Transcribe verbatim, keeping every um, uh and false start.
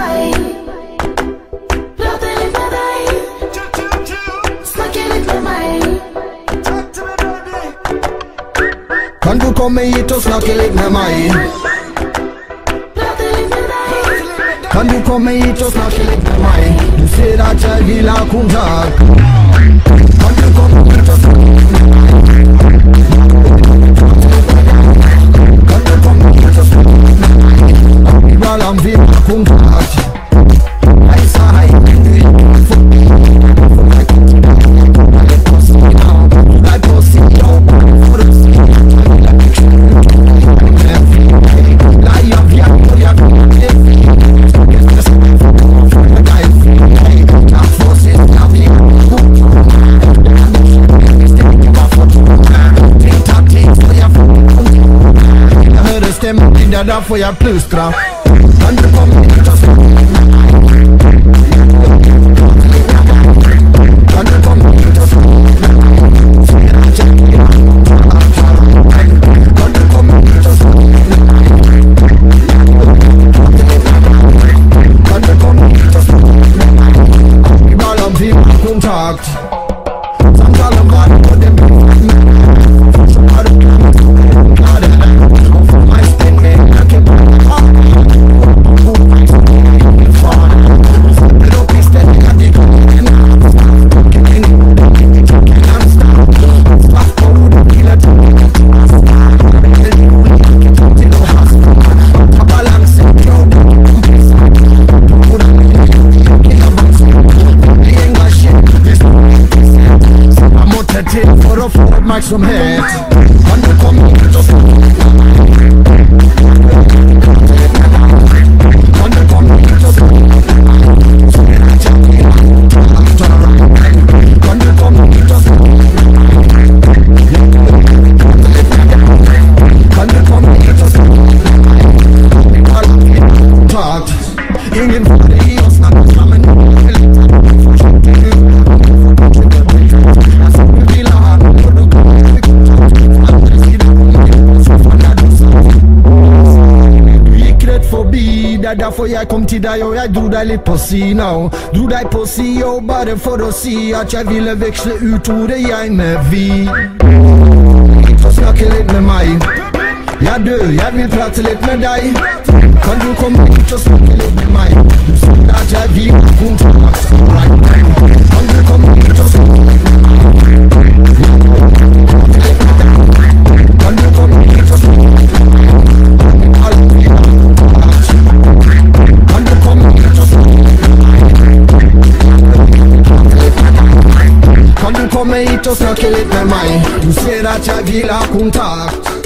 mig. Prata lite med dig. Snacka lite med mig. Kan du komma hit och snacka lite med mig? Prata lite med dig. Kan du komma hit och snacka lite med mig? Du ser att jag vill ha kontakt. Kan du komma hit och snacka lite med mig? Kan du komma hit och snacka lite med mig? Ibland vill ha kontakt. Hej sa hej, du är inte för mig. Jag är på sidan, jag är på sidan. För att se att jag vill ha det där får jag plustra. Kan du komma hit och snacka lite med mig? Kan du komma hit och snacka lite med mig? Kan du komma hit och snacka lite med mig? Kan du komma hit och snacka lite med mig? Ibland vill ha kontakt. Samtalen var på den biten. För att få uppmärksamhet. Kan du komma hit och snacka lite med mig? Kan du komma hit och snacka lite med mig? Kan du komma hit och snacka lite med mig? Kan du komma hit och snacka lite med mig? Tack. Ingen får dig att snacka sammen. Därför jag kom till dig och jag drog dig lite på sidan. Drog dig på sidan bara för att se att jag ville växla ut ordet jag med vi. Få snacka lite med mig. Jag dör, jag vill prata lite med dig. Kan du komma hit och snacka lite med mig? Du ser att jag vill ha kontakt. Kan du komma hit och snacka lite med mig? Kan du komma hit och snacka lite med mig? Kan du komma hit och snacka lite med mig? Kan du komma hit och snacka lite med mig? Du ser att jag vill ha kontakt.